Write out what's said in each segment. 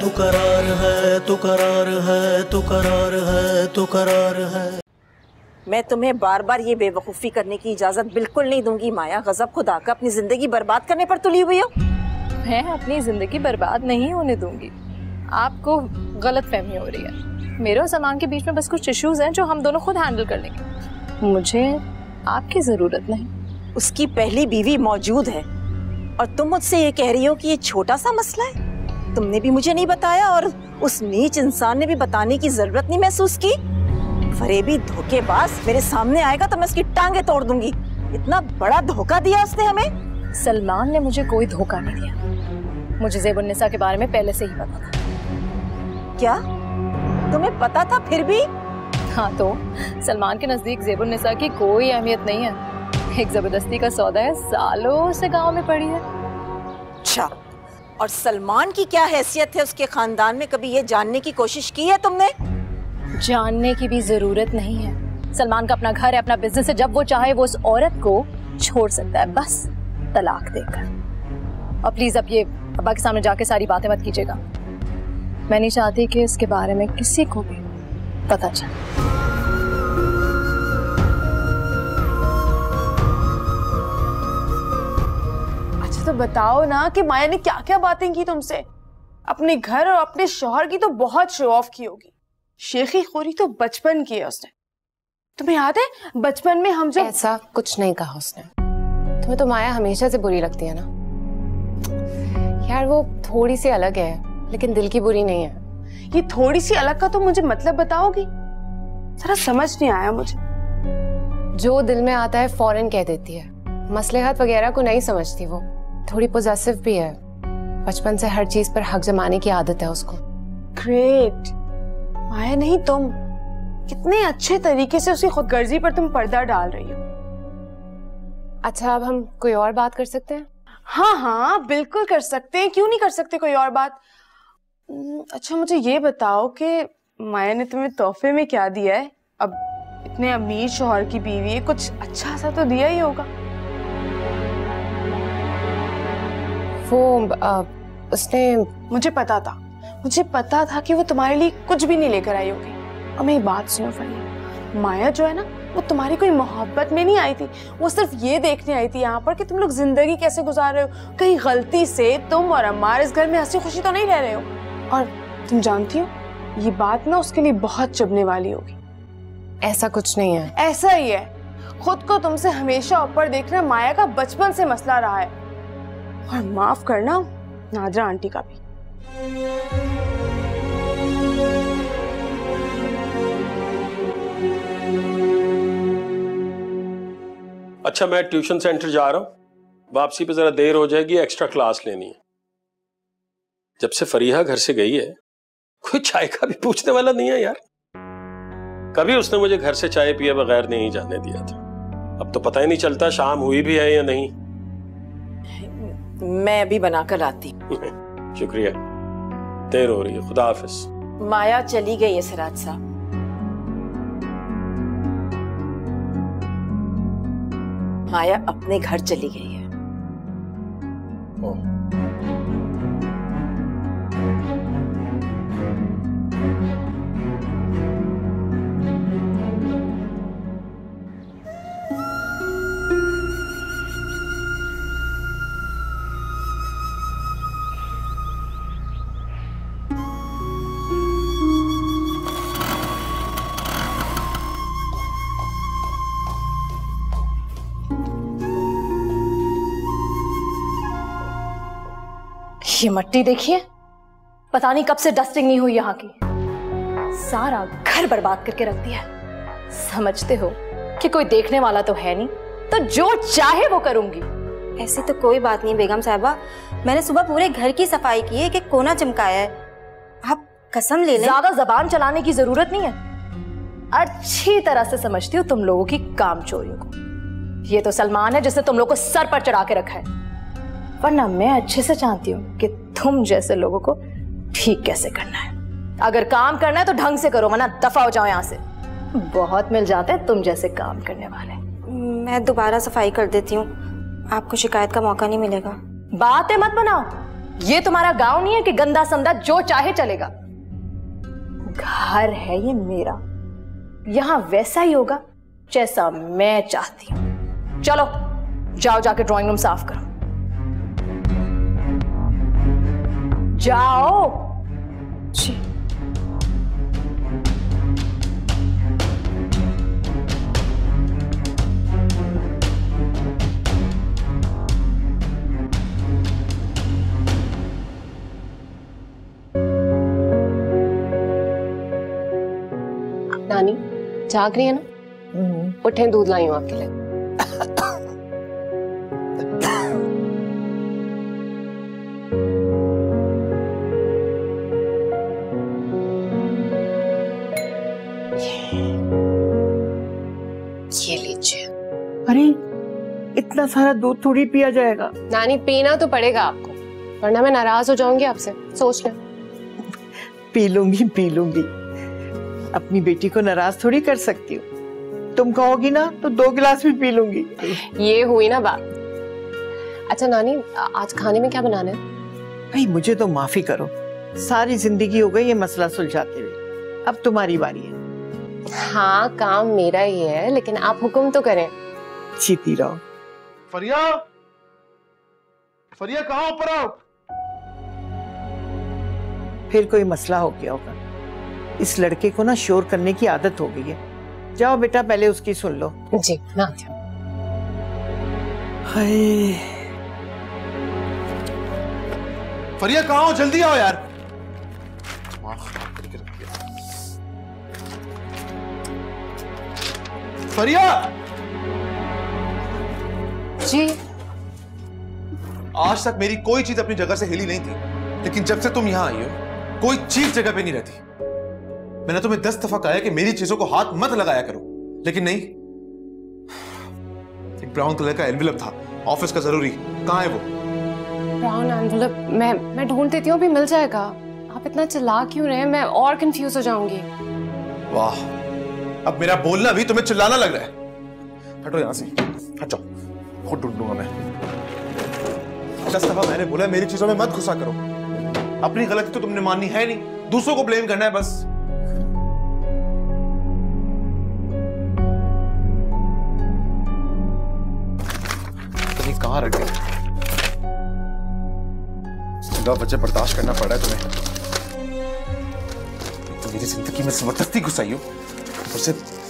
तू करार है, तू करार है, तू करार है, तू करार है। मैं तुम्हें बार बार ये बेवकूफ़ी करने की इजाज़त बिल्कुल नहीं दूंगी माया। गजब खुदा का, अपनी ज़िंदगी बर्बाद करने पर तुली हुई हो। मैं अपनी ज़िंदगी बर्बाद नहीं होने दूंगी। आपको गलत फहमी हो रही है। मेरे और सलमान के बीच में बस कुछ इश्यूज हैं जो हम दोनों खुद हैंडल कर लेंगे। मुझे आपकी ज़रूरत नहीं। उसकी पहली बीवी मौजूद है और तुम मुझसे ये कह रही हो कि ये छोटा सा मसला है। तुमने भी मुझे नहीं बताया और उस नीच इंसान ने भी बताने की जरूरत नहीं महसूस की। फरेबी धोखेबाज मेरे सामने आएगा तो मैं उसकी टांगे तोड़ दूंगी। इतना बड़ा धोखा दिया उसने हमें। सलमान ने मुझे कोई धोखा नहीं दिया। मुझे ज़ेबुन्निसा के बारे में पहले से ही पता था। क्या तुम्हें पता था फिर भी? हाँ, तो सलमान के नजदीक ज़ेबुन्निसा की कोई अहमियत नहीं है। एक जबरदस्ती का सौदा है, सालों से गांव में पड़ी है। अच्छा, और सलमान की क्या हैसियत है उसके खानदान में? कभी ये जानने की कोशिश की है तुमने? जानने की भी जरूरत नहीं है। सलमान का अपना घर है, अपना बिजनेस है। जब वो चाहे वो उस औरत को छोड़ सकता है, बस तलाक देकर। और प्लीज अब ये अब्बा के सामने जाके सारी बातें मत कीजिएगा। मैं नहीं चाहती कि इसके बारे में किसी को भी पता चले। अच्छा तो बताओ ना कि माया ने क्या क्या बातें की तुमसे। अपने घर और अपने शौहर की तो बहुत शो ऑफ की होगी। शेखी खोरी तो बचपन की है उसने। तुम्हें याद है बचपन में हम जब... ऐसा कुछ नहीं कहा उसने। तुम्हें तो माया हमेशा से बुरी लगती है ना यार। वो थोड़ी सी अलग है लेकिन दिल की बुरी नहीं है। ये थोड़ी सी अलग का तो मुझे मतलब बताओगी? जरा समझ नहीं आया मुझे। जो दिल में आता है फौरन कह देती है। मसलहत वगैरह को नहीं समझती वो। थोड़ी पोजेसिव भी है। बचपन से हर चीज पर हक जमाने की आदत है उसको। ग्रेट। माया नहीं तुम। कितने अच्छे तरीके से उसकी खुदगर्जी पर तुम पर्दा डाल रही हो। अच्छा, अब हम कोई और बात कर सकते हैं? हाँ हाँ बिल्कुल कर सकते हैं। क्यों नहीं कर सकते कोई और बात। अच्छा मुझे ये बताओ कि माया ने तुम्हें तोहफे में क्या दिया है? अब इतने अमीर शौहर की बीवी है, कुछ अच्छा सा तो दिया ही होगा। वो उसने... मुझे पता था कि वो तुम्हारे लिए कुछ भी नहीं लेकर आई होगी। और मेरी बात सुनो फनी, माया जो है ना वो तुम्हारी कोई मोहब्बत में नहीं आई थी। वो सिर्फ ये देखने आई थी यहाँ पर कि तुम लोग जिंदगी कैसे गुजार रहे हो। कहीं गलती से तुम और अम्मार इस घर में हंसी खुशी तो नहीं रह रहे हो। और तुम जानती हो ये बात ना उसके लिए बहुत चुभने वाली होगी। ऐसा कुछ नहीं है। ऐसा ही है। खुद को तुमसे हमेशा ऊपर देखना माया का बचपन से मसला रहा है। और माफ करना नादरा आंटी का भी। अच्छा, मैं ट्यूशन सेंटर जा रहा हूँ। वापसी पे जरा देर हो जाएगी, एक्स्ट्रा क्लास लेनी है। जब से फरीहा घर से गई है कोई चाय का भी पूछने वाला नहीं है यार। कभी उसने मुझे घर से चाय पिए बगैर नहीं जाने दिया था। अब तो पता ही नहीं चलता शाम हुई भी है या नहीं। मैं अभी बनाकर लाती। शुक्रिया, देर हो रही है। खुदा हाफिज। माया चली गई है सिराज साहब। माया अपने घर चली गई है। ये मट्टी देखिए, पता नहीं कब से डस्टिंग नहीं हुई यहाँ की। सारा घर बर्बाद करके रख दिया है। समझते हो कि कोई देखने वाला तो है नहीं, तो जो चाहे वो करूंगी। ऐसी तो कोई बात नहीं बेगम साहबा। मैंने सुबह पूरे घर की सफाई की है कि कोना चमकाया है। आप कसम ले लें। ज्यादा जबान चलाने की जरूरत नहीं है। अच्छी तरह से समझती हूँ तुम लोगों की काम चोरियों को। ये तो सलमान है जिसने तुम लोग को सर पर चढ़ा के रखा है। वरना मैं अच्छे से जानती हूँ कि तुम जैसे लोगों को ठीक कैसे करना है। अगर काम करना है तो ढंग से करो, वरना दफा हो जाओ यहाँ से। बहुत मिल जाते हैं तुम जैसे काम करने वाले। मैं दोबारा सफाई कर देती हूँ, आपको शिकायत का मौका नहीं मिलेगा। बातें मत बनाओ, ये तुम्हारा गांव नहीं है कि गंदा संदा जो चाहे चलेगा। घर है ये मेरा, यहां वैसा ही होगा जैसा मैं चाहती हूं। चलो जाओ, जाके ड्राइंग रूम साफ करो। जाओ। जी। नानी जाग रही है ना? उठें, दूध लाई हूं आपके लिए। ये लीजिए। अरे इतना सारा दूध थोड़ी पिया जाएगा। नानी पीना तो पड़ेगा आपको, वरना मैं नाराज हो जाऊंगी आपसे। सोच लें। पी लूंगी पी लूंगी, अपनी बेटी को नाराज थोड़ी कर सकती हूँ। तुम कहोगी ना तो 2 गिलास भी पी लूंगी। ये हुई ना बात। अच्छा नानी, आज खाने में क्या बनाना है? भाई मुझे तो माफी करो, सारी जिंदगी हो गई ये मसला सुलझाते हुए, अब तुम्हारी बारी है। हाँ काम मेरा ही है, लेकिन आप हुक्म तो करें। जीती रहो। फरिया, फरिया कहाँ ऊपर आओ। फिर कोई मसला हो गया होगा। इस लड़के को ना शोर करने की आदत हो गई है। जाओ बेटा पहले उसकी सुन लो। जी ना। हाय फरिया कहाँ हो, जल्दी आओ यार। फरिया। जी। आज तक मेरी कोई चीज अपनी जगह से हिली नहीं थी, लेकिन जब से तुम यहां आई हो कोई चीज जगह पे नहीं रहती। मैंने तुम्हें 10 दफा कहा है कि मेरी चीजों को हाथ मत लगाया करो, लेकिन नहीं। एक ब्राउन कलर का एनवेलप था ऑफिस का, जरूरी। कहाँ है वो? ब्राउन एनवेलप मैं ढूंढ देती हूँ, अभी मिल जाएगा। आप इतना चिल्ला क्यों रहे हैं? मैं और कंफ्यूज हो जाऊंगी। वाह, अब मेरा बोलना भी तुम्हें चिल्लाना लग रहा है। हटो यहां से, हट जाओ, खुद ढूंढूंगा मैं। 10 दफा मैंने बोला मेरी चीजों में मत घुसा करो। अपनी गलती तो तुमने माननी है नहीं, दूसरों को ब्लेम करना है बस। कहां रख गए? वजह बर्दाश्त करना पड़ा है तुम्हें। तो मेरी जिंदगी में जबरदस्ती घुसाई हो, उसे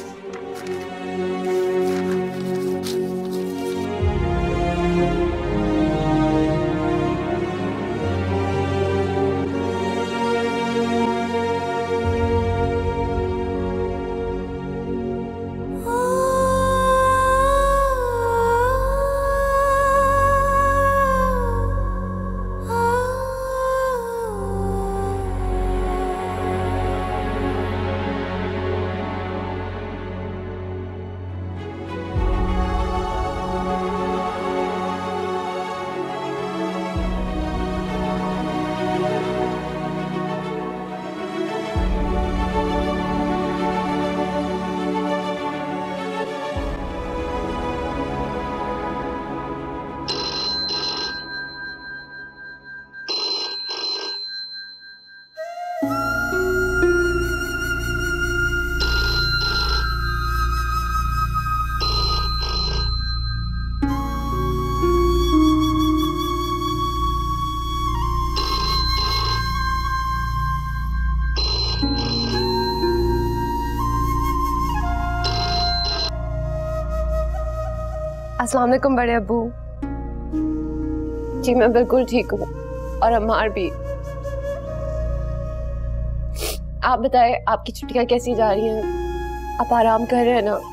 अस्सलाम वालेकुम बड़े अब्बू जी। मैं बिल्कुल ठीक हूँ, और अम्मार भी। आप बताएं, आपकी छुट्टियां कैसी जा रही हैं? आप आराम कर रहे हैं ना?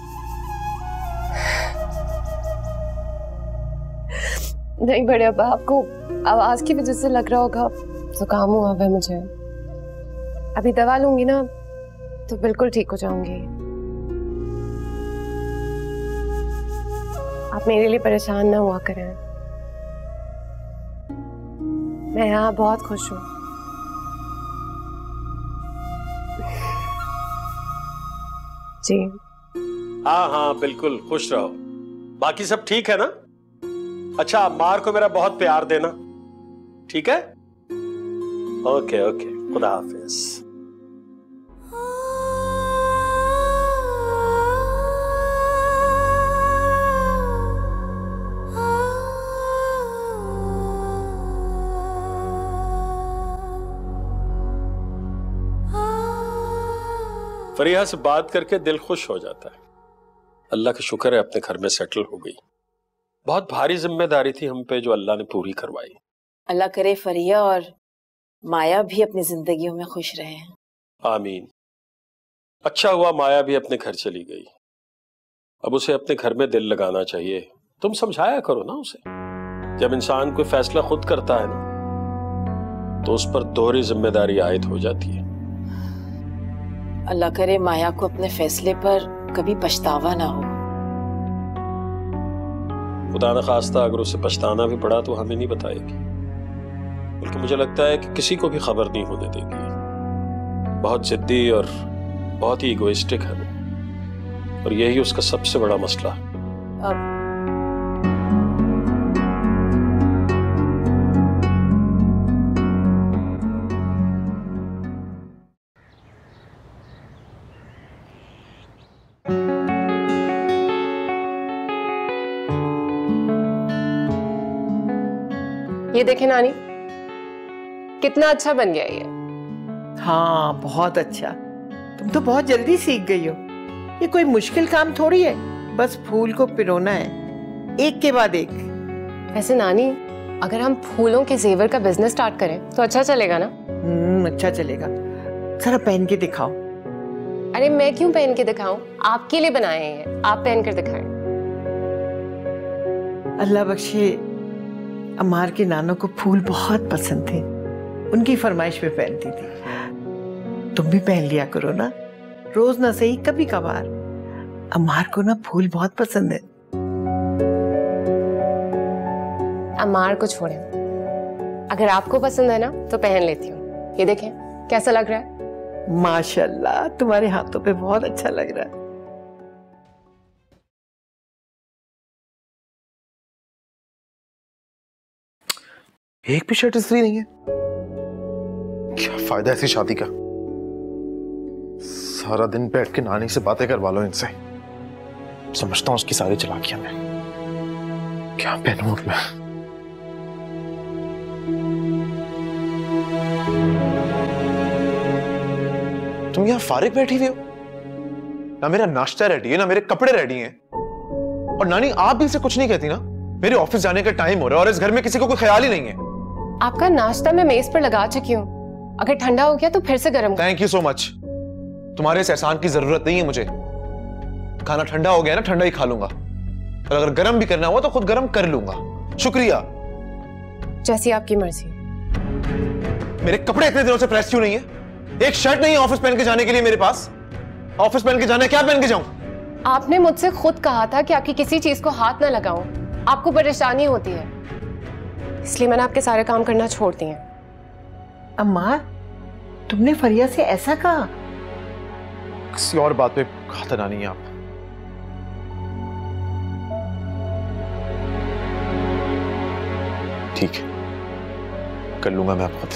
नहीं बड़े अब्बा, आपको आवाज की वजह से लग रहा होगा जुकाम हुआ है मुझे। अभी दवा लूंगी ना तो बिल्कुल ठीक हो जाऊंगी। आप मेरे लिए परेशान ना हुआ करें। मैं यहाँ बहुत खुश हूँ। जी हाँ हाँ बिल्कुल खुश रहो। बाकी सब ठीक है ना? अच्छा, अम्मार को मेरा बहुत प्यार देना, ठीक है? ओके ओके, खुदा हाफिज। फरीहा से बात करके दिल खुश हो जाता है। अल्लाह का शुक्र है अपने घर में सेटल हो गई। बहुत भारी जिम्मेदारी थी हम पे जो अल्लाह ने पूरी करवाई। अल्लाह करे फरिया और माया भी अपनी जिंदगियों में खुश रहे हैं। आमीन। अच्छा हुआ माया भी अपने घर चली गई। अब उसे अपने घर में दिल लगाना चाहिए। तुम समझाया करो ना उसे। जब इंसान कोई फैसला खुद करता है ना तो उस पर दोहरी जिम्मेदारी आयद हो जाती है। अल्लाह करे माया को अपने फैसले पर कभी पछतावा ना हो। खुदा न खास्ता अगर उसे पछताना भी पड़ा तो हमें नहीं बताएगी, बल्कि मुझे लगता है कि किसी को भी खबर नहीं होने देगी। बहुत जिद्दी और बहुत ही इगोइस्टिक है वो, और यही उसका सबसे बड़ा मसला है। अब ये देखे नानी, कितना अच्छा बन गया ये। हाँ बहुत अच्छा। तुम तो बहुत जल्दी सीख गई हो। ये कोई मुश्किल काम थोड़ी है, बस फूल को पिरोना है एक के बाद एक। वैसे नानी, अगर हम फूलों के जेवर का बिजनेस स्टार्ट करें तो अच्छा चलेगा ना? अच्छा चलेगा। जरा पहन के दिखाओ। अरे मैं क्यों पहन के दिखाऊं? आपके लिए बनाए हैं, आप पहन कर दिखाएं। अल्लाह बख्शे, अम्मार के नानों को फूल बहुत पसंद थे, उनकी फरमाइश पे पहनती थी। तुम भी पहन लिया करो ना, रोज ना सही कभी कभार। अम्मार को ना फूल बहुत पसंद है। अम्मार को छोड़े, अगर आपको पसंद है ना तो पहन लेती हूँ। ये देखें कैसा लग रहा है। माशाल्लाह, तुम्हारे हाथों पे बहुत अच्छा लग रहा है। एक भी शर्ट इस्त्री नहीं है। क्या फायदा ऐसी शादी का? सारा दिन बैठ के नानी से बातें करवा लो इनसे। समझता हूं उसकी सारी चालाकियां मैं। क्या पहनूं अब मैं? तुम यहां फारिग बैठी हुई हो? ना मेरा नाश्ता रेडी है, ना मेरे कपड़े रेडी हैं। और नानी आप भी इसे कुछ नहीं कहती ना? मेरे ऑफिस जाने का टाइम हो रहा है और इस घर में किसी को कोई ख्याल ही नहीं है। आपका नाश्ता मैं मेज पर लगा चुकी हूँ, अगर ठंडा हो गया तो फिर से गर्म। Thank you so much. तुम्हारे इस एहसान की जरूरत नहीं है मुझे। खाना ठंडा हो गया ना, ठंडा ही खा लूंगा, और अगर गर्म भी करना हुआ तो खुद गर्म कर लूंगा। शुक्रिया। जैसी आपकी मर्जी। मेरे कपड़े इतने दिनों से प्रेस क्यों नहीं है? एक शर्ट नहीं है ऑफिस पहन के जाने के लिए मेरे पास। ऑफिस पहन के जाना है, क्या पहन के जाऊं? आपने मुझसे खुद कहा था कि आपकी किसी चीज को हाथ ना लगाऊं, आपको परेशानी होती है, इसलिए मैंने आपके सारे काम करना छोड़ दिए। अम्मा, तुमने फरिया से ऐसा कहा? किसी और बात पे कहा था नानी आप। ठीक है, कर लूंगा मैं खुद।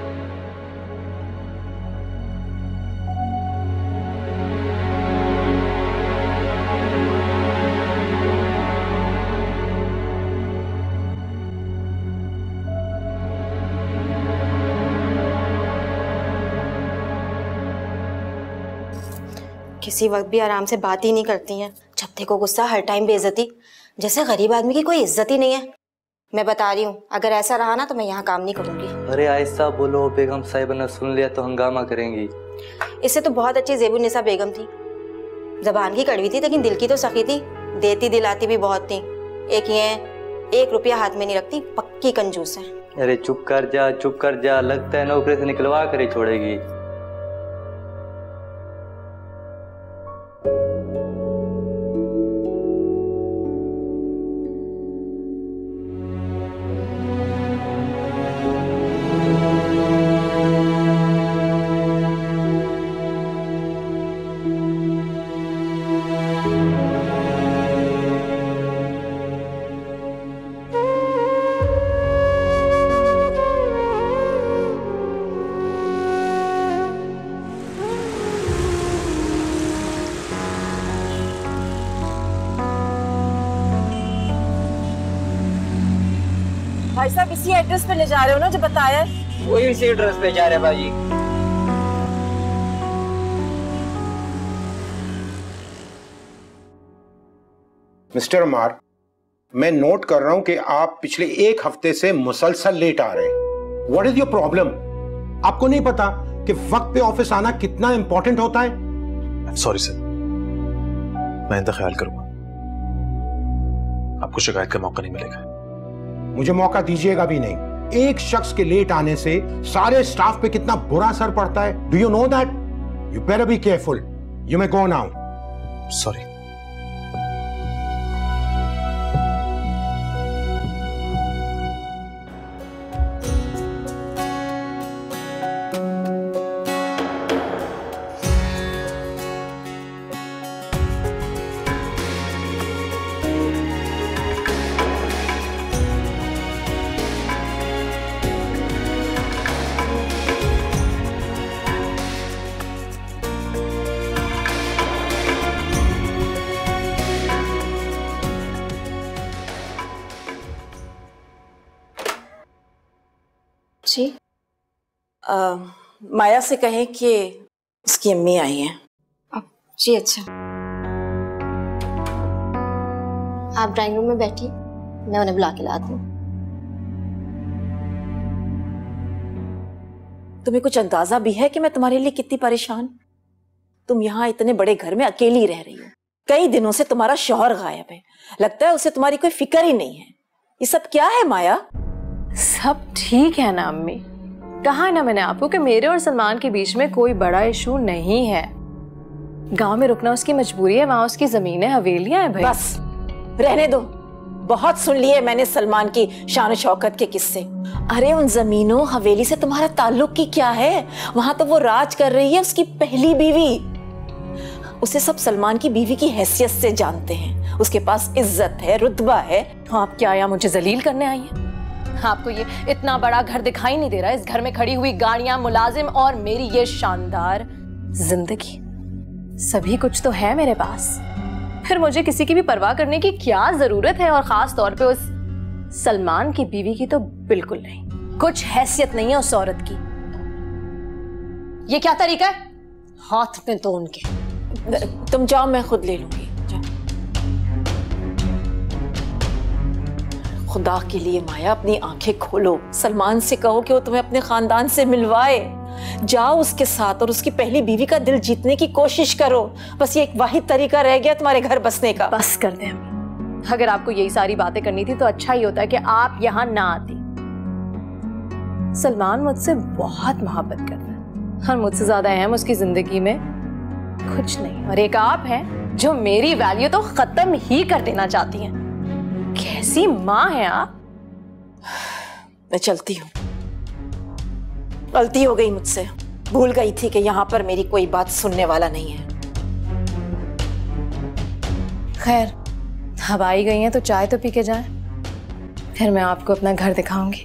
किसी वक्त भी आराम से बात ही नहीं करती हैं। जब देखो गुस्सा, हर टाइम बेइज्जती, जैसे गरीब आदमी की कोई इज्जत ही नहीं है। मैं बता रही हूँ, अगर ऐसा रहा ना तो मैं यहाँ काम नहीं करूँगी। अरे आहिस्ता बोलो, बेगम साहिबा ने सुन लिया तो हंगामा करेंगी। इससे तो बहुत अच्छी ज़ेबुन्निसा बेगम थी। जबान की कड़वी थी लेकिन दिल की तो सखी थी, देती दिलाती भी बहुत थी। एक ये 1 रुपया हाथ में नहीं रखती, पक्की कंजूस है। अरे चुप कर जा, चुप कर जा, लगता है नौकरी से निकलवा कर ही छोड़ेगी। भाई साहब इसी एड्रेस पे ले जा रहे हो ना जो बताया? वही इसी एड्रेस पे जा रहे भाई। मिस्टर अमार, मैं नोट कर रहा हूं कि आप पिछले 1 हफ्ते से मुसलसल लेट आ रहे हैं। What is your problem? आपको नहीं पता कि वक्त पे ऑफिस आना कितना इंपॉर्टेंट होता है? सॉरी सर, मैं इनका ख्याल करूंगा। आपको शिकायत का मौका नहीं मिलेगा। मुझे मौका दीजिएगा भी नहीं। एक शख्स के लेट आने से सारे स्टाफ पे कितना बुरा असर पड़ता है। Do you know that? You better be careful. You may go now. Sorry. जी माया से कहें कि उसकी अम्मी आई हैं। जी अच्छा, आप ड्राइंग रूम में बैठिए, मैं उन्हें बुला के लाती हूँ। तुम्हें कुछ अंदाजा भी है कि मैं तुम्हारे लिए कितनी परेशान? तुम यहाँ इतने बड़े घर में अकेली रह रही हो। कई दिनों से तुम्हारा शौहर गायब है। लगता है उसे तुम्हारी कोई फिक्र ही नहीं है। ये सब क्या है माया? सब ठीक है ना अम्मी, कहा है ना मैंने आपको कि मेरे और सलमान के बीच में कोई बड़ा इशू नहीं है। गांव में रुकना उसकी मजबूरी है, वहां उसकी जमीनें हवेलियां हैं भाई। बस रहने दो, बहुत सुन लिए मैंने सलमान की शान शौकत के किस्से। अरे उन जमीनों हवेली से तुम्हारा ताल्लुक की क्या है? वहां तो वो राज कर रही है, उसकी पहली बीवी। उसे सब सलमान की बीवी की हैसियत से जानते हैं। उसके पास इज्जत है, रुतबा है। आप क्या यहाँ मुझे जलील करने आई हैं? आपको ये इतना बड़ा घर दिखाई नहीं दे रहा? इस घर में खड़ी हुई गाड़ियां, मुलाजिम और मेरी ये शानदार जिंदगी, सभी कुछ तो है मेरे पास। फिर मुझे किसी की भी परवाह करने की क्या जरूरत है? और खास तौर पे उस सलमान की बीवी की तो बिल्कुल नहीं। कुछ हैसियत नहीं है उस औरत की। ये क्या तरीका है? हाथ में तो उनके। तुम जाओ, मैं खुद ले लूंगी। खुदा के लिए माया अपनी आंखें खोलो। सलमान से कहो कि वो तुम्हें अपने खानदान से मिलवाए। जाओ उसके साथ और उसकी पहली बीवी का दिल जीतने की कोशिश करो। बस ये एक वाहिद तरीका रह गया तुम्हारे घर बसने का। बस कर दे अम्मी, अगर आपको यही सारी बातें करनी थी तो अच्छा ही होता है कि आप यहाँ ना आती। सलमान मुझसे बहुत मोहब्बत करता है और मुझसे ज्यादा अहम उसकी जिंदगी में कुछ नहीं। और एक आप हैं जो मेरी वैल्यू तो खत्म ही कर देना चाहती हैं। कैसी माँ है आप? मैं चलती हूँ। गलती हो गई मुझसे। भूल गई थी कि यहाँ पर मेरी कोई बात सुनने वाला नहीं है। खैर, अब आई गई हैं तो चाय तो पी के जाएं, फिर मैं आपको अपना घर दिखाऊंगी।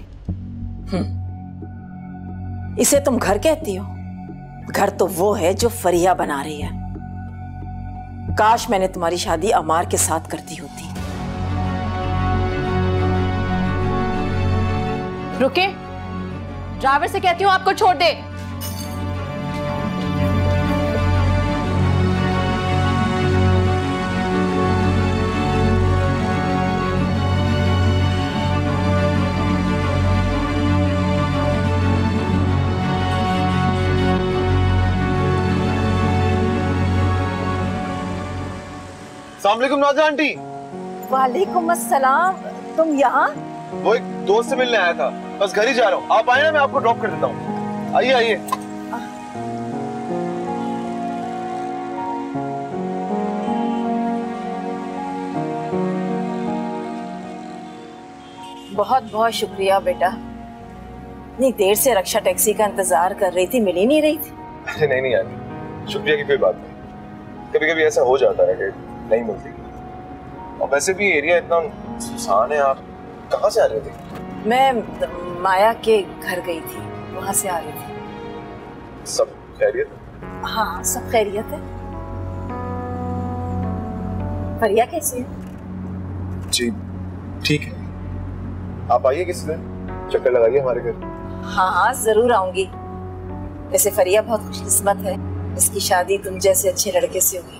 इसे तुम घर कहती हो? घर तो वो है जो फरिया बना रही है। काश मैंने तुम्हारी शादी अमार के साथ करती होती। रुके, ड्राइवर से कहती हूँ आपको छोड़ दे। अस्सलाम वालेकुम नाज़ा आंटी। वालेकुम अस्सलाम। तुम यहाँ? वो एक दोस्त से मिलने आया था, बस घर ही जा रहा हूँ। आप आए ना, मैं आपको ड्रॉप कर देता हूँ। आइए आइए। बहुत बहुत शुक्रिया बेटा। इतनी देर से रक्षा टैक्सी का इंतजार कर रही थी, मिल ही नहीं रही थी। नहीं नहीं आंटी, शुक्रिया की कोई बात नहीं। कभी कभी ऐसा हो जाता है कि नहीं मिलती। और वैसे भी एरिया इतना सुनसान है। आप कहाँ से आ रहे थे? मैं माया के घर गई थी, वहां से आ रही थी। सब खैरियत? हाँ सब खैरियत है। फरिया कैसी है? जी ठीक है। आप आइए किसी दिन। चक्कर लगाइए हमारे घर। हाँ हाँ जरूर आऊंगी। वैसे फरिया बहुत खुशकिस्मत है, इसकी शादी तुम जैसे अच्छे लड़के से हुई।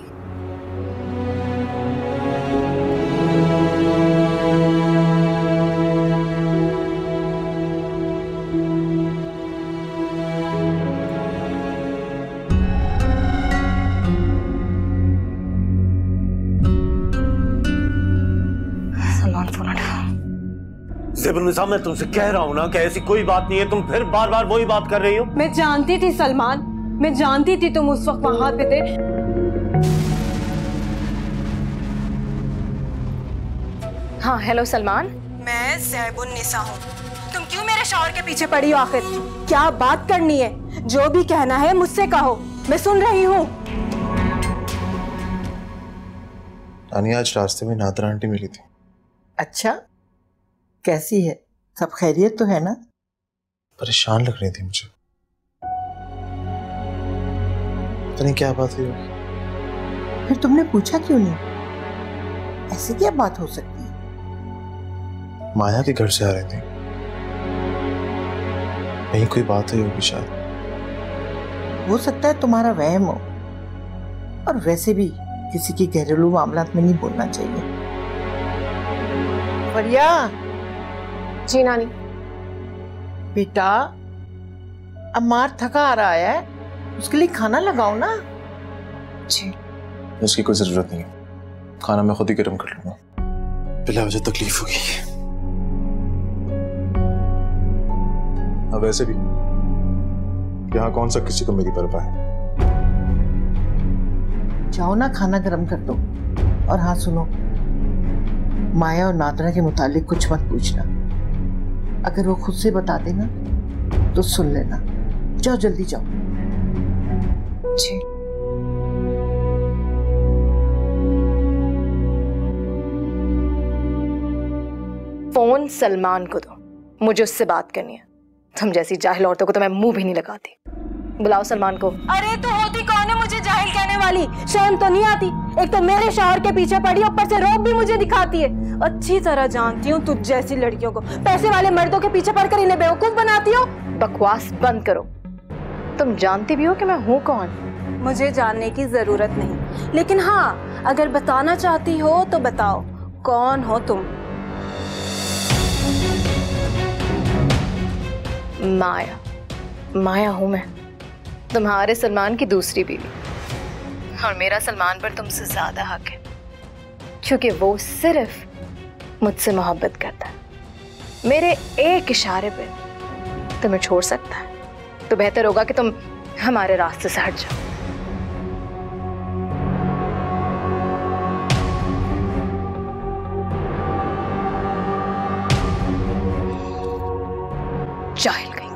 ज़ेबुन्निसा, मैं तुमसे कह रहा हूं ना कि ऐसी कोई बात नहीं है, तुम फिर बार बार वही बात कर रही हो। मैं जानती थी सलमान, मैं जानती थी तुम उस वक्त वहां पे थे। हाँ हेलो सलमान। मैं ज़ेबुन्निसा हूँ। तुम क्यों मेरे शौहर के पीछे पड़ी हो आखिर? क्या बात करनी है? जो भी कहना है मुझसे कहो, मैं सुन रही हूँ। नानी, आज रास्ते में नादरा आंटी मिली थी। अच्छा, कैसी है? सब खैरियत तो है ना? परेशान लग रही थी मुझे, पता नहीं क्या बात हुई। फिर तुमने पूछा क्यों नहीं? ऐसी क्या बात हो सकती है? माया के घर से आ रही थी, कहीं कोई बात हुई होगी शायद। हो सकता है तुम्हारा वहम हो, और वैसे भी किसी की घरेलू मामलात में नहीं बोलना चाहिए। फरिया। जी नानी। बेटा, अम्मार थका आ रहा है, उसके लिए खाना लगाओ ना। जी। उसकी कोई जरूरत नहीं है, खाना मैं खुद ही गर्म कर लूंगा। बिला वजह तकलीफ होगी। अब वैसे भी यहाँ कौन सा किसी को मेरी परवाह है। जाओ ना, खाना गर्म कर दो। और हाँ सुनो, माया और नादरा के मुतालिक कुछ मत पूछना। अगर वो खुद से बता देना तो सुन लेना। जाओ जल्दी जाओ। जी। फोन सलमान को दो, मुझे उससे बात करनी है। तुम जैसी जाहिल औरतों को तो मैं मुंह भी नहीं लगाती। बुलाओ सलमान को। अरे तू होती कौन है मुझे जाहिल कहने वाली? शर्म तो नहीं आती? एक तो मेरे शौहर के पीछे पड़ी, ऊपर से रौब भी मुझे दिखाती है। अच्छी तरह जानती हूँ तुझ जैसी लड़कियों को, पैसे वाले मर्दों के पीछे पड़कर इन्हें बेवकूफ बनाती हो। बकवास बंद करो। तुम जानती भी हो कि मैं हूँ कौन? मुझे जानने की जरूरत नहीं, लेकिन हाँ अगर बताना चाहती हो तो बताओ, कौन हो तुम? माया। माया हूं मैं, तुम्हारे सलमान की दूसरी बीवी। और मेरा सलमान पर तुमसे ज्यादा हक है, क्योंकि वो सिर्फ मुझसे मोहब्बत करता है। मेरे एक इशारे पे तुम्हें छोड़ सकता है, तो बेहतर होगा कि तुम हमारे रास्ते से हट जाओ। जाहिल कहेंगे।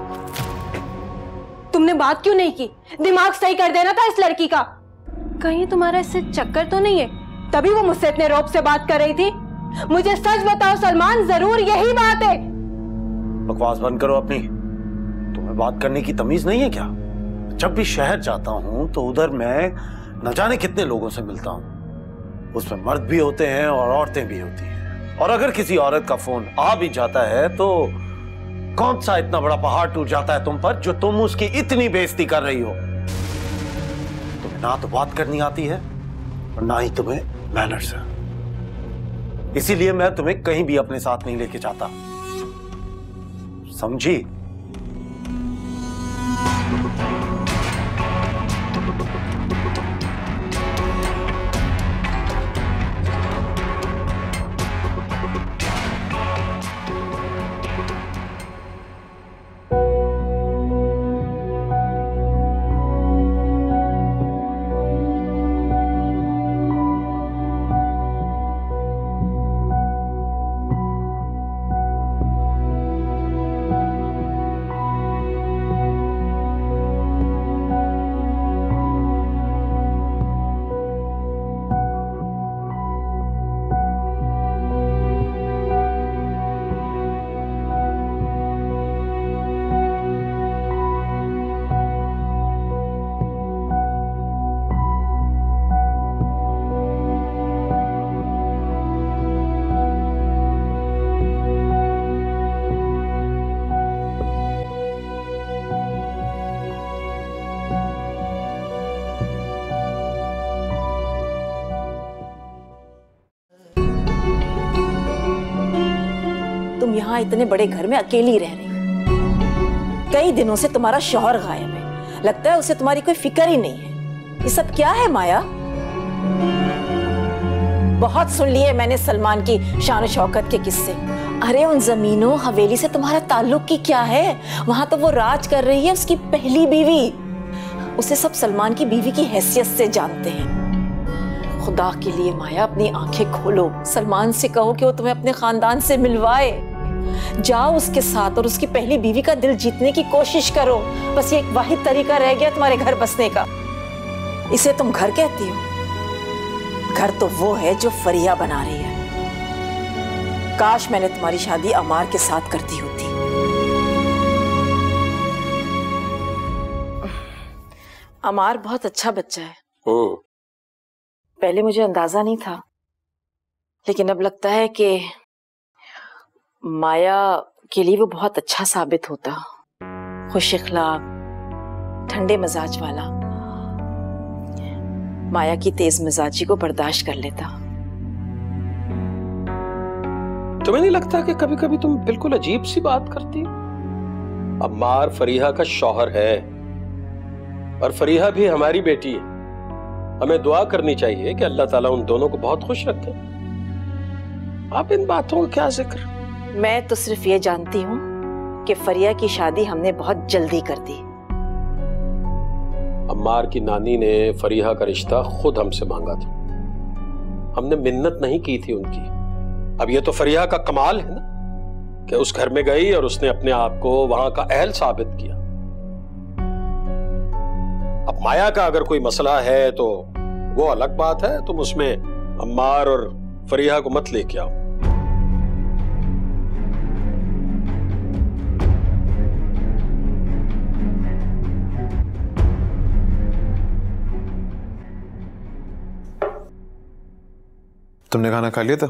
तुमने बात क्यों नहीं की? दिमाग सही कर देना था इस लड़की का। कहीं तुम्हारा इससे चक्कर तो नहीं है, तभी वो मुझसे इतने रौब से बात कर रही थी। मुझे सच बताओ सलमान, जरूर यही बात है? बकवास बंद करो अपनी। तुम्हें बात करने की तमीज नहीं है क्या? जब भी शहर जाता हूँ तो उधर मैं न जाने कितने लोगों से मिलता हूँ। उसमें मर्द भी होते हैं और औरतें भी होती हैं। और अगर किसी औरत का फोन आ भी जाता है तो कौन सा इतना बड़ा पहाड़ टूट जाता है तुम पर, जो तुम उसकी इतनी बेइज्जती कर रही हो। तुम्हें ना तो बात करनी आती है और ना ही तुम्हें मैनर्स है। इसीलिए मैं तुम्हें कहीं भी अपने साथ नहीं लेके जाता, समझी? यहाँ इतने बड़े घर में अकेली रह रही। कई दिनों से तुम्हारा शौहर गायब है, लगता है उसे तुम्हारी कोई फिक्र ही नहीं है। ये सब क्या है माया? बहुत सुन लिए मैंने सलमान की शान शौकत के किस्से। अरे उन जमीनों हवेली से तुम्हारा ताल्लुक की क्या है? वहां तो वो राज कर रही है, उसकी पहली बीवी। उसे सब सलमान की बीवी की हैसियत से जानते हैं। खुदा के लिए माया अपनी आंखें खोलो, सलमान से कहो कि वो तुम्हें अपने खानदान से मिलवाए। जाओ उसके साथ और उसकी पहली बीवी का दिल जीतने की कोशिश करो। बस ये एक वाहिद तरीका रह गया तुम्हारे घर बसने का। इसे तुम घर कहती हो? घर तो वो है जो फरिया बना रही है। काश मैंने तुम्हारी शादी अमार के साथ करती होती। अमार बहुत अच्छा बच्चा है। पहले मुझे अंदाजा नहीं था, लेकिन अब लगता है कि माया के लिए वो बहुत अच्छा साबित होता। खुश इखलाक, ठंडे मिजाज वाला। माया की तेज मिजाजी को बर्दाश्त कर लेता। तुम्हें नहीं लगता कि कभी कभी तुम बिल्कुल अजीब सी बात करती हो? अम्मार फरीहा का शौहर है और फरीहा भी हमारी बेटी है। हमें दुआ करनी चाहिए कि अल्लाह ताला उन दोनों को बहुत खुश रखे। आप इन बातों का क्या जिक्र? मैं तो सिर्फ ये जानती हूँ कि फरिया की शादी हमने बहुत जल्दी कर दी। अम्मार की नानी ने फरीहा का रिश्ता खुद हमसे मांगा था। हमने मिन्नत नहीं की थी उनकी। अब ये तो फरीहा का कमाल है ना कि उस घर में गई और उसने अपने आप को वहां का अहल साबित किया। अब माया का अगर कोई मसला है तो वो अलग बात है। तुम उसमें अम्मार और फरीहा को मत लेके आओ। तुमने खाना खा लिया था?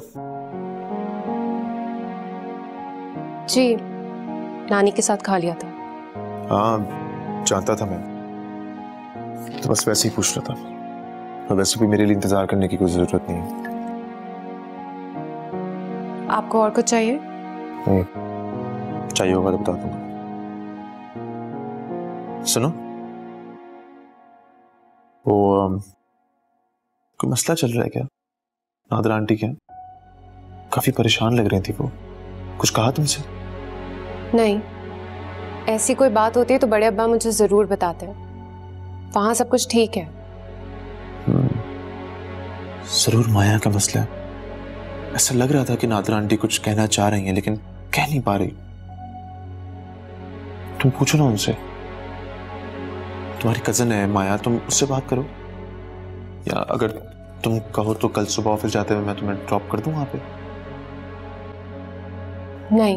जी, नानी के साथ खा लिया था। हाँ, जानता था मैं, तो बस वैसे ही पूछ रहा था। और वैसे भी मेरे लिए इंतजार करने की कोई जरूरत नहीं है। आपको और कुछ चाहिए? चाहिए होगा तो बता दूंगा। सुनो, वो कोई मसला चल रहा है क्या? नादरा आंटी क्या काफी परेशान लग रही थी वो। कुछ कहा तुमसे? नहीं, ऐसी कोई बात होती है तो बड़े अब्बा मुझे जरूर बताते हैं। वहां सब कुछ ठीक है। जरूर माया का मसला है। ऐसा लग रहा था कि नादरा आंटी कुछ कहना चाह रही हैं लेकिन कह नहीं पा रही। तुम पूछो ना उनसे। तुम्हारी कजन है माया, तुम उससे बात करो। या अगर तुम कहो तो कल सुबह ऑफिस जाते हुए मैं तुम्हें ड्रॉप कर दूं वहां पे। नहीं,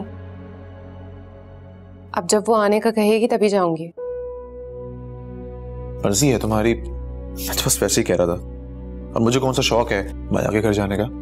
अब जब वो आने का कहेगी तभी जाऊंगी। मर्जी है तुम्हारी। मैं तो बस वैसे ही कह रहा था। और मुझे कौन सा शौक है माया के घर जाने का?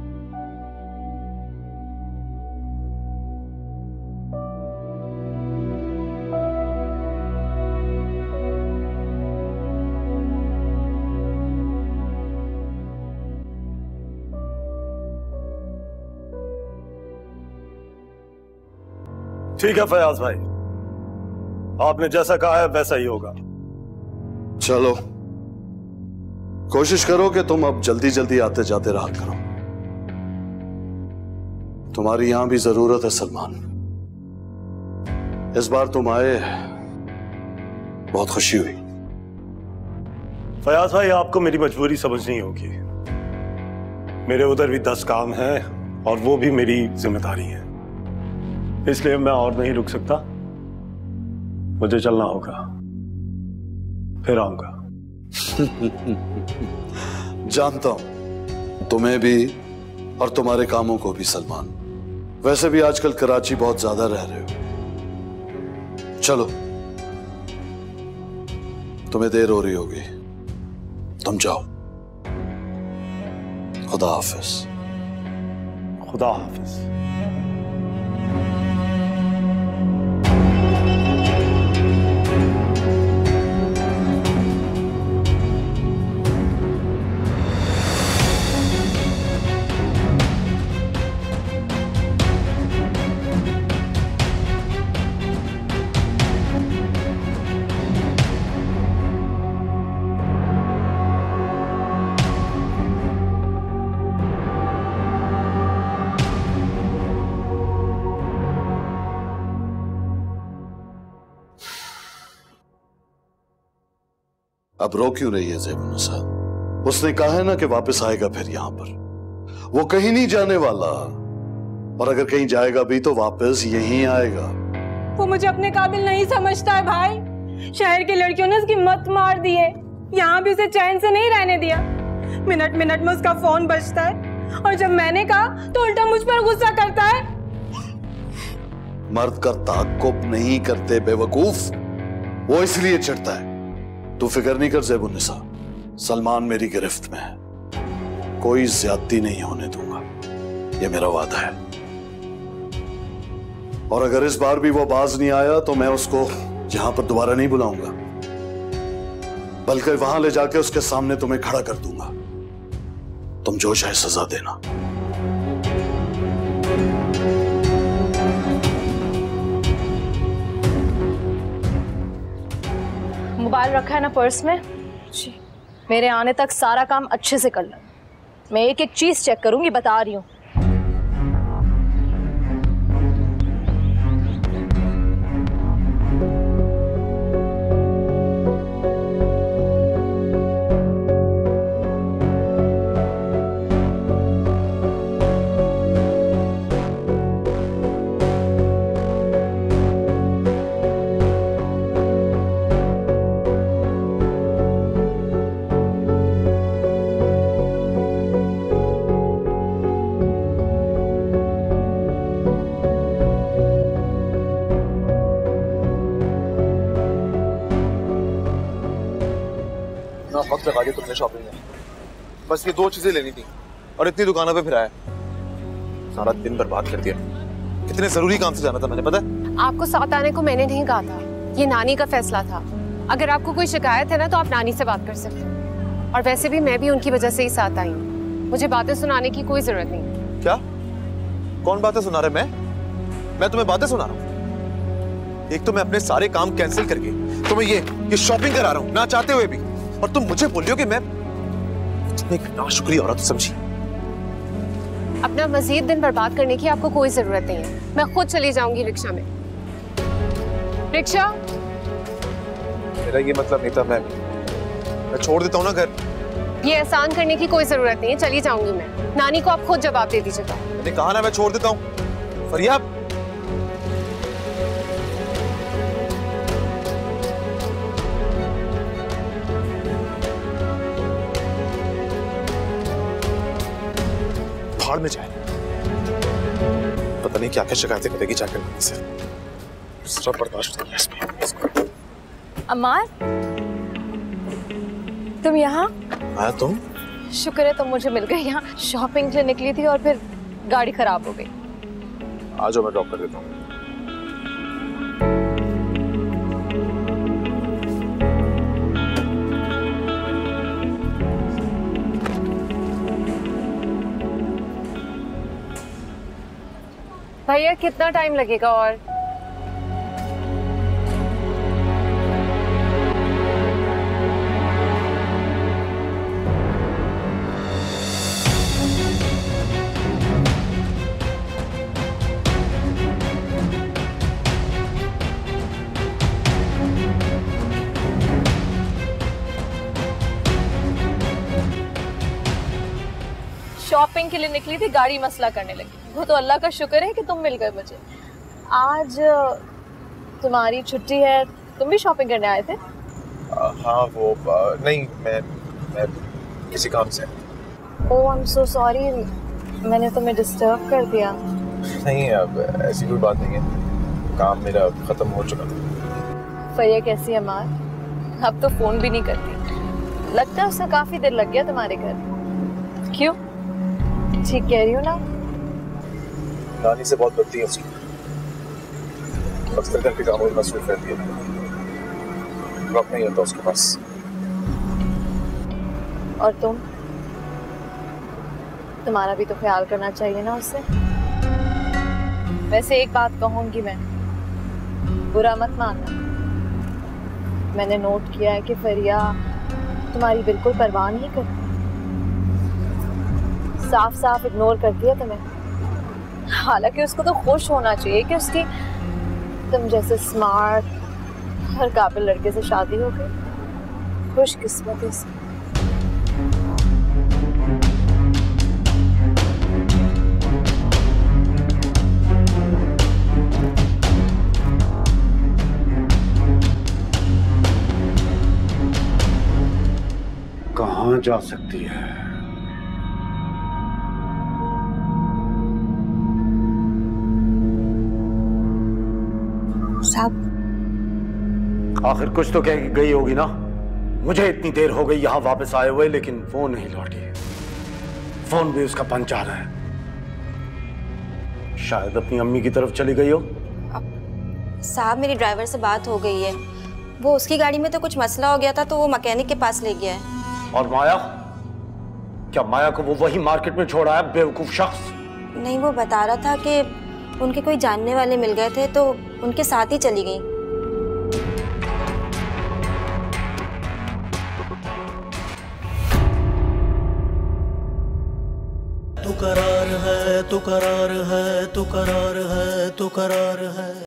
ठीक है फयाज भाई, आपने जैसा कहा है वैसा ही होगा। चलो, कोशिश करो कि तुम अब जल्दी जल्दी आते जाते रहा करो। तुम्हारी यहां भी जरूरत है सलमान। इस बार तुम आए, बहुत खुशी हुई। फयाज भाई, आपको मेरी मजबूरी समझनी होगी। मेरे उधर भी 10 काम हैं और वो भी मेरी जिम्मेदारी है, इसलिए मैं और नहीं रुक सकता। मुझे चलना होगा, फिर आऊंगा। जानता हूं तुम्हें भी और तुम्हारे कामों को भी सलमान। वैसे भी आजकल कराची बहुत ज्यादा रह रहे हो। चलो, तुम्हें देर हो रही होगी, तुम जाओ। खुदा हाफिज। खुदा हाफिज। अब रो क्यों रही है ज़ेबुन्निसा? उसने कहा है ना कि वापस आएगा फिर यहाँ पर। वो कहीं नहीं जाने वाला, और अगर कहीं जाएगा भी तो वापस यहीं आएगा। वो मुझे अपने काबिल नहीं समझता है भाई। शहर की लड़कियों ने उसकी मत मार दी है, यहाँ भी उसे चैन से नहीं रहने दिया। मिनट मिनट में उसका फोन बजता है, और जब मैंने कहा तो उल्टा मुझ पर गुस्सा करता है। मर्द का ताक़ुब नहीं करते बेवकूफ, वो इसलिए चिढ़ता है। तू फिक्र नहीं कर ज़ेबुन्निसा, सलमान मेरी गिरफ्त में है, कोई ज्यादती नहीं होने दूंगा, ये मेरा वादा है। और अगर इस बार भी वो बाज नहीं आया तो मैं उसको यहां पर दोबारा नहीं बुलाऊंगा, बल्कि वहां ले जाके उसके सामने तुम्हें खड़ा कर दूंगा। तुम जो चाहे सजा देना। मोबाइल रखा है ना पर्स में? जी। मेरे आने तक सारा काम अच्छे से कर लेना। मैं एक एक चीज चेक करूंगी, बता रही हूँ। वक्त लगा दिया तुमने शॉपिंग में। बस ये 2 चीजें लेनी थी और इतनी दुकानों पे फिराया, सारा दिन बर्बाद कर दिया। कितने जरूरी काम से जाना था मैंने, पता है? आपको साथ आने को मैंने नहीं कहा था, ये नानी का फैसला था। अगर आपको कोई शिकायत है ना तो आप नानी से बात कर सकते हैं। और वैसे भी मैं भी उनकी वजह से ही साथ आई हूँ, मुझे बातें सुनाने की कोई जरूरत नहीं। क्या? कौन बातें सुना रहे? मैं तुम्हें बातें सुना रहा हूँ? एक तो मैं अपने सारे काम कैंसिल करके तुम्हें ये शॉपिंग करा रहा हूँ ना चाहते हुए भी, और तुम मुझे बोल रही हो कि मैं एक नाशुक्री औरत समझी। अपना मजीद दिन बर्बाद करने की आपको कोई जरूरत नहीं है, मैं खुद चली जाऊंगी रिक्शा में। रिक्शा? मेरा ये मतलब नहीं था, मैं छोड़ देता हूँ ना घर। ये एहसान करने की कोई जरूरत नहीं है, चली जाऊंगी मैं। नानी को आप खुद जवाब दे दीजिएगा। मैंने कहा ना मैं छोड़ देता हूँ। फरिया, भाड़ में जाए, पता नहीं क्या क्या शिकायतें करेगी जाकर नानी से। सब बर्दाश्त नहीं है इसमें। अम्मार, तुम यहाँ? आया तुम? शुक्र है तुम मुझे मिल गए। यहाँ शॉपिंग के लिए निकली थी और फिर गाड़ी खराब हो गई। आ जाओ, मैं ड्रॉप कर देता हूँ। भैया कितना टाइम लगेगा? और शॉपिंग के लिए निकली थी, गाड़ी मसला करने लगी। वो तो अल्लाह का शुक्र है कि तुम मिल गए मुझे। आज तुम्हारी छुट्टी है, तुम भी शॉपिंग करने आए थे? हाँ वो नहीं, मैं किसी काम से। ओह आई एम सो सॉरी, मैंने तुम्हें डिस्टर्ब कर दिया। नहीं, अब ऐसी कोई बात नहीं है, काम मेरा खत्म हो चुका था। फरिया कैसी है माँ? अब तो फोन भी नहीं करती, लगता है उसका काफी देर लग गया तुम्हारे घर। क्यों? ठीक कह रही हूँ ना? नानी से बहुत बनती है उसकी, अक्सर घर के कामों में मसरूफ रहती है, वक्त नहीं होता उसके पास। और तुम्हारा भी तो ख्याल करना चाहिए ना उससे। वैसे एक बात कहूंगी मैं, बुरा मत मानना, मैंने नोट किया है कि फरिया तुम्हारी बिल्कुल परवाह नहीं करती, साफ साफ इग्नोर करती है तुम्हें। हालांकि उसको तो खुश होना चाहिए कि उसकी तुम जैसे स्मार्ट और काबिल लड़के से शादी हो गई। खुशकिस्मती से। कहाँ जा सकती है? साहब, आखिर कुछ तो कह गई होगी ना। मुझे इतनी देर हो गई यहाँ वापस आए हुए, लेकिन वो नहीं लौटी। फोन भी उसका पंच आ रहा है। शायद अपनी अम्मी की तरफ चली गई हो। साहब मेरी ड्राइवर से बात हो गई है। वो उसकी गाड़ी में तो कुछ मसला हो गया था तो वो मैकेनिक के पास ले गया है। और माया? क्या माया को वो वही मार्केट में छोड़ा है, बेवकूफ शख्स? नहीं, वो बता रहा था कि उनके कोई जानने वाले मिल गए थे तो उनके साथ ही चली गई। तू करार है, तू करार है, तू करार है, तू करार है।